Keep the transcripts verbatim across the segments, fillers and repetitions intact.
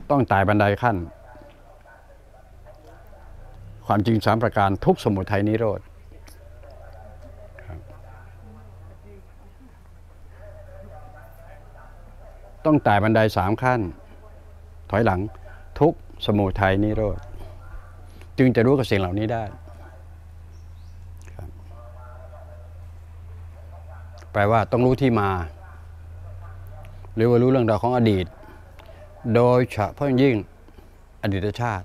ต้องไต่บันไดขั้นความจริงสามประการทุกสมุทัยนิโรธต้องไต่บันไดสามขั้นถอยหลังทุกสมุทัยนิโรธจึงจะรู้กับสิ่งเหล่านี้ได้แปลว่าต้องรู้ที่มาหรือว่ารู้เรื่องราวของอดีตโดยเฉพาะยิ่งอดีตชาติ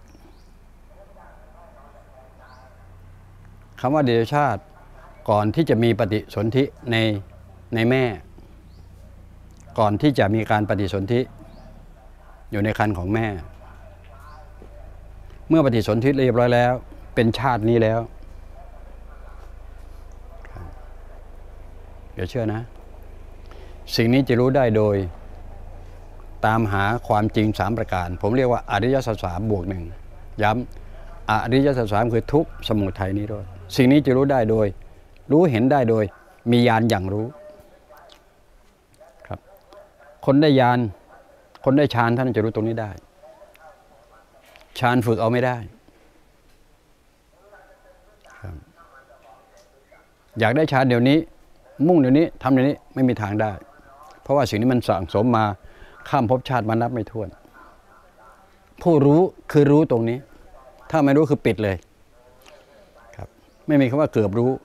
คำว่าอดีตชาติก่อนที่จะมีปฏิสนธิในในแม่ก่อนที่จะมีการปฏิสนธิอยู่ในครรภ์ของแม่เมื่อปฏิสนธิเรียบร้อยแล้วเป็นชาตินี้แล้วเดี๋ยวเชื่อนะสิ่งนี้จะรู้ได้โดยตามหาความจริงสามประการผมเรียกว่าอริยสัจสามบวกหนึ่งย้ำอริยสัจสามคือทุกข์สมุทัยนิโรธสิ่งนี้จะรู้ได้โดยรู้เห็นได้โดยมีญาณอย่างรู้ครับคนได้ญาณคนได้ฌานท่านจะรู้ตรงนี้ได้ฌานฝึกเอาไม่ได้ครับอยากได้ฌานเดี๋ยวนี้มุ่งเดี๋ยวนี้ทำเดี๋ยวนี้ไม่มีทางได้เพราะว่าสิ่งนี้มันสั่งสมมาข้ามภพชาติมานับไม่ถ้วนผู้รู้คือรู้ตรงนี้ถ้าไม่รู้คือปิดเลยครับไม่มีคำว่าเกือบรู้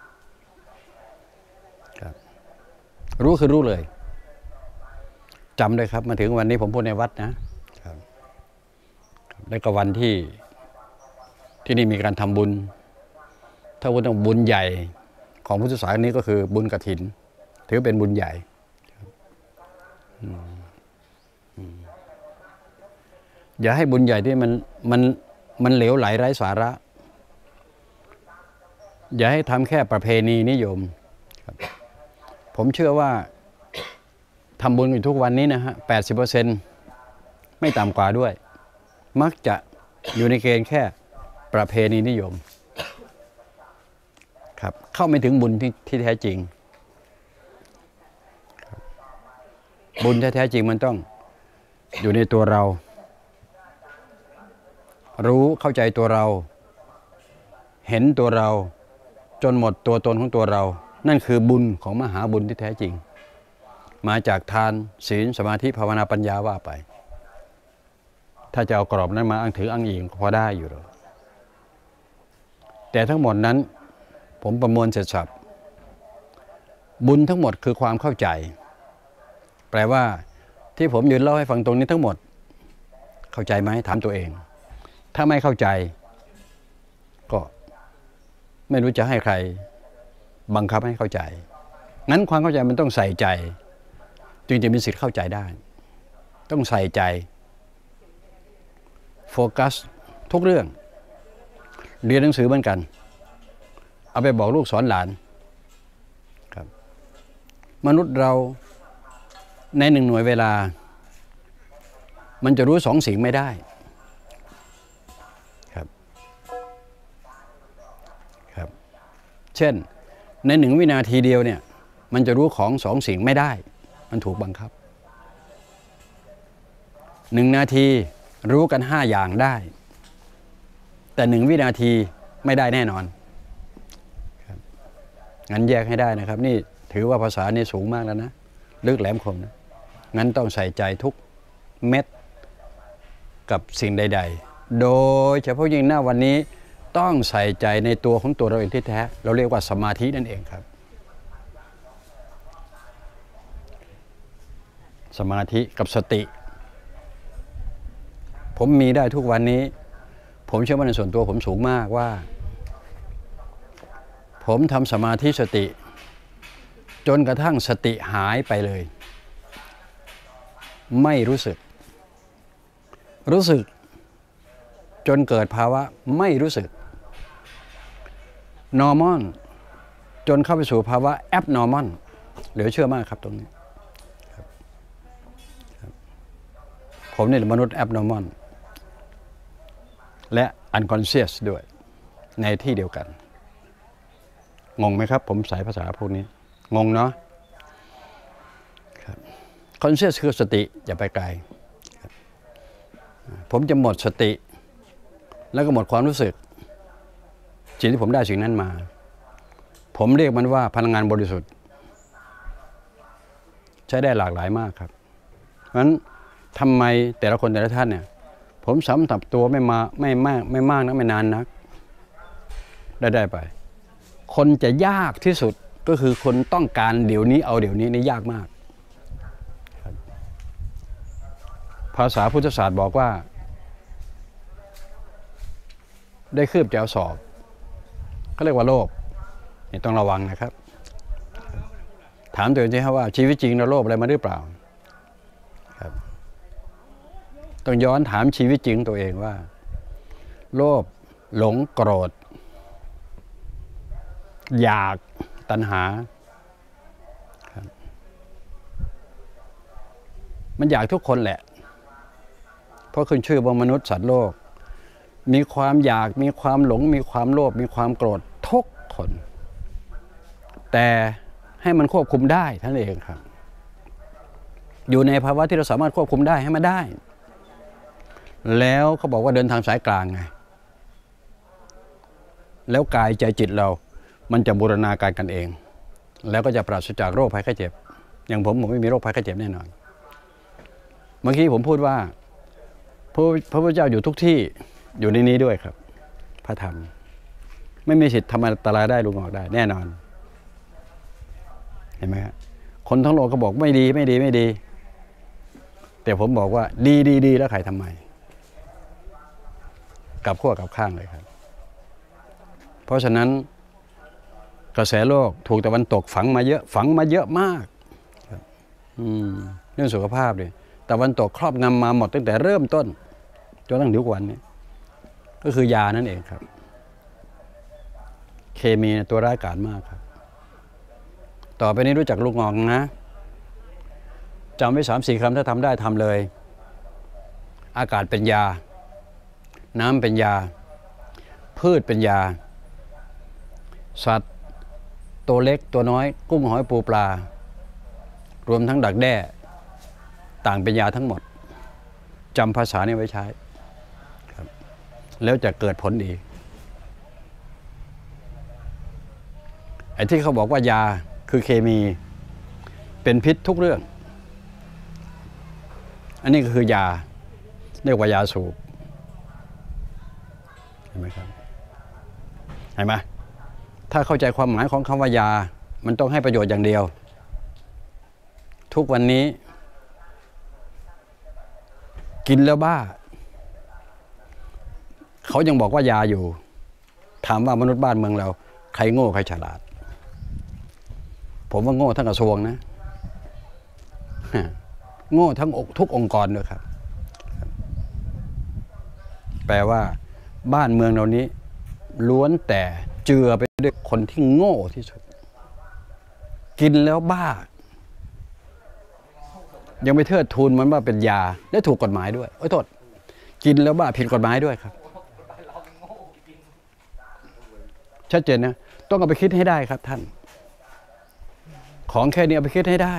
ครับรู้คือรู้เลยจำเลยครับมาถึงวันนี้ผมพูดในวัดนะครับแล้วก็วันที่ที่นี่มีการทำบุญถ้าว่าต้องบุญใหญ่ของพุทธศาสนานี้ก็คือบุญกฐินถือเป็นบุญใหญ่อย่าให้บุญใหญ่ที่มันมันมันเหลวไหลไร้สาระอย่าให้ทำแค่ประเพณีนิยมผมเชื่อว่าทำบุญอยู่ทุกวันนี้นะฮะแปดสิบเปอร์เซ็นต์ไม่ต่ำกว่าด้วยมักจะอยู่ในเกณฑ์แค่ประเพณีนิยมครับเข้าไม่ถึงบุญที่ที่แท้จริงบุญแท้ๆจริงมันต้องอยู่ในตัวเรารู้เข้าใจตัวเราเห็นตัวเราจนหมดตัวตนของตัวเรานั่นคือบุญของมหาบุญที่แท้จริงมาจากทานศีลสมาธิภาวนาปัญญาว่าไปถ้าจะเอากรอบนั้นมาอ้างถืออ้างอิงก็พอได้อยู่หรอกแต่ทั้งหมดนั้นผมประมวลเสร็จสับบุญทั้งหมดคือความเข้าใจแปลว่าที่ผมยืนเล่าให้ฟังตรงนี้ทั้งหมดเข้าใจไหมถามตัวเองถ้าไม่เข้าใจก็ไม่รู้จะให้ใครบังคับให้เข้าใจงั้นความเข้าใจมันต้องใส่ใจจึงจะมีสิทธิ์เข้าใจได้ต้องใส่ใจโฟกัสทุกเรื่องเรียนหนังสือเหมือนกันเอาไปบอกลูกสอนหลานครับมนุษย์เราในหนึ่งหน่วยเวลามันจะรู้สองสิ่งไม่ได้ครับครับเช่นในหนึ่งวินาทีเดียวเนี่ยมันจะรู้ของสองสิ่งไม่ได้มันถูกบังคับหนึ่งนาทีรู้กันห้าอย่างได้แต่หนึ่งวินาทีไม่ได้แน่นอนครับงั้นแยกให้ได้นะครับนี่ถือว่าภาษานี่สูงมากแล้วนะลึกแหลมคมนะงั้นต้องใส่ใจทุกเม็ดกับสิ่งใดๆโดยเฉพาะยิ่งหน้าวันนี้ต้องใส่ใจในตัวของตัวเราเองที่แท้เราเรียกว่าสมาธินั่นเองครับสมาธิกับสติผมมีได้ทุกวันนี้ผมเชื่อว่าในส่วนตัวผมสูงมากว่าผมทำสมาธิสติจนกระทั่งสติหายไปเลยไม่รู้สึกรู้สึกจนเกิดภาวะไม่รู้สึก normal จนเข้าไปสู่ภาวะ abnormal เหลือเชื่อมากครับตรงนี้ผมนี่เป็นมนุษย์ abnormal และ unconscious ด้วยในที่เดียวกันงงไหมครับผมใส่ภาษาพวกนี้งงเนาะ conscious คือสติอย่าไปไกลผมจะหมดสติ แล้วก็หมดความรู้สึกสิ่งที่ผมได้สิ่งนั้นมาผมเรียกมันว่าพลังงานบริสุทธิ์ใช้ได้หลากหลายมากครับเพราะฉะนั้นทำไมแต่ละคนแต่ละท่านเนี่ยผมสำหรับตัวไม่มาไม่มากไม่มากนักไม่นานนักได้ได้ไปคนจะยากที่สุดก็คือคนต้องการเดี๋ยวนี้เอาเดี๋ยวนี้นี่ยากมากภาษาพุทธศาสตร์บอกว่าได้คืบแจวสอบเขาเรียกว่าโลภนี่ต้องระวังนะครับถามตัวเองสิครับว่าชีวิตจริงเราโลภอะไรมาหรือเปล่าครับต้องย้อนถามชีวิตจริงตัวเองว่าโลภหลงโกรธอยากตัณหาครับมันอยากทุกคนแหละเพราะขึ้นชื่อว่ามนุษย์สัตว์โลกมีความอยากมีความหลงมีความโลภมีความโกรธทุกคนแต่ให้มันควบคุมได้ท่านเองครับอยู่ในภาวะที่เราสามารถควบคุมได้ให้มันได้แล้วเขาบอกว่าเดินทางสายกลางไงแล้วกายใจจิตเรามันจะบูรณาการกันเองแล้วก็จะปราศจากโรคภัยไข้เจ็บอย่างผมผมไม่มีโรคภัยไข้เจ็บแน่นอนเมื่อกี้ผมพูดว่าพระพระพุทธเจ้าอยู่ทุกที่อยู่ในนี้ด้วยครับพระธรรมไม่มีสิทธิ์ทำอันตรายได้ลุงออกได้แน่นอนเห็นไหมครับคนทั้งโลกก็บอกไม่ดีไม่ดีไม่ดีแต่ผมบอกว่าดีดีดีแล้วใครทำไมกับขั้วกับข้างเลยครับเพราะฉะนั้นกระแสโลกถูกตะวันตกฝังมาเยอะฝังมาเยอะมากอืมเรื่องสุขภาพเลยตะวันตกครอบงำมาหมดตั้งแต่เริ่มต้นจนถึงทุกวันนี้ก็คือยานั่นเองครับเคมีตัวร้ายกาจมากครับต่อไปนี้รู้จักลูกงอกนะจำไว้สามสี่คำถ้าทำได้ทำเลยอากาศเป็นยาน้ำเป็นยาพืชเป็นยาสัตว์ตัวเล็กตัวน้อยกุ้งหอยปูปลารวมทั้งดักแด้ต่างเป็นยาทั้งหมดจำภาษานี้ไว้ใช้ครับแล้วจะเกิดผลดีไอ้ที่เขาบอกว่ายาคือเคมีเป็นพิษทุกเรื่องอันนี้ก็คือยาเรียกว่ายาสูบเห็นไหมครับเห็นไหมถ้าเข้าใจความหมายของคำว่ายามันต้องให้ประโยชน์อย่างเดียวทุกวันนี้กินแล้วบ้าเขายังบอกว่ายาอยู่ถามว่ามนุษย์บ้านเมืองเราใครโง่ใครฉลาดผมว่าโง่ทั้งกระทรวงนะโง่ทั้งทุกองค์กรด้วยครับแปลว่าบ้านเมืองเรานี้ล้วนแต่เจือไปด้วยคนที่โง่ที่สุดกินแล้วบ้ายังไปเทิดทูนมันว่าเป็นยาและถูกกฎหมายด้วยโอ้ยโทษกินแล้วบ้าผิดกฎหมายด้วยครับชัดเจนนะต้องเอาไปคิดให้ได้ครับท่านของแค่นี้เอาไปคิดให้ได้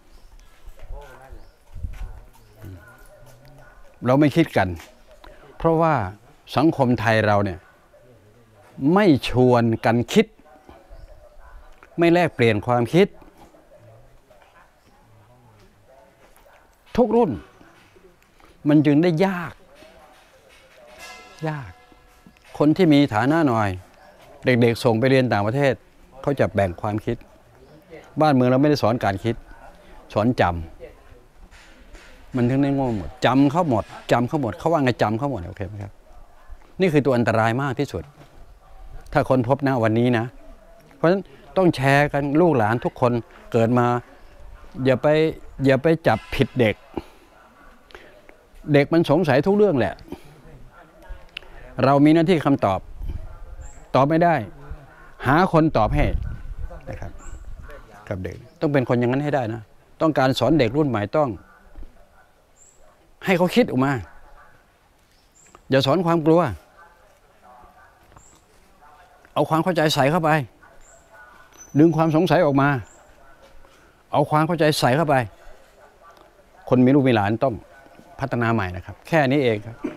เราไม่คิดกันเพราะว่าสังคมไทยเราเนี่ยไม่ชวนกันคิดไม่แลกเปลี่ยนความคิดทุกรุ่นมันจึงได้ยากยากคนที่มีฐานะหน่อยเด็กๆส่งไปเรียนต่างประเทศเขาจะแบ่งความคิดบ้านเมืองเราไม่ได้สอนการคิดสอนจำมันถึงได้โง่หมดจำเขาหมดจำเขาหมดเขาว่าไงจำเขาหมดโอเคไหมครับนี่คือตัวอันตรายมากที่สุดถ้าคนพบนะวันนี้นะเพราะฉะนั้นต้องแชร์กันลูกหลานทุกคนเกิดมาอย่าไปอย่าไปจับผิดเด็กเด็กมันสงสัยทุกเรื่องแหละเรามีหน้าที่คำตอบตอบไม่ได้หาคนตอบให้นะครับกับเด็กต้องเป็นคนอย่างนั้นให้ได้นะต้องการสอนเด็กรุ่นใหม่ต้องให้เขาคิดออกมาอย่าสอนความกลัวเอาความเข้าใจใส่เข้าไปดึงความสงสัยออกมาเอาความเข้าใจใส่เข้าไปคนมีลูกมีหลานต้องพัฒนาใหม่นะครับแค่นี้เองครับ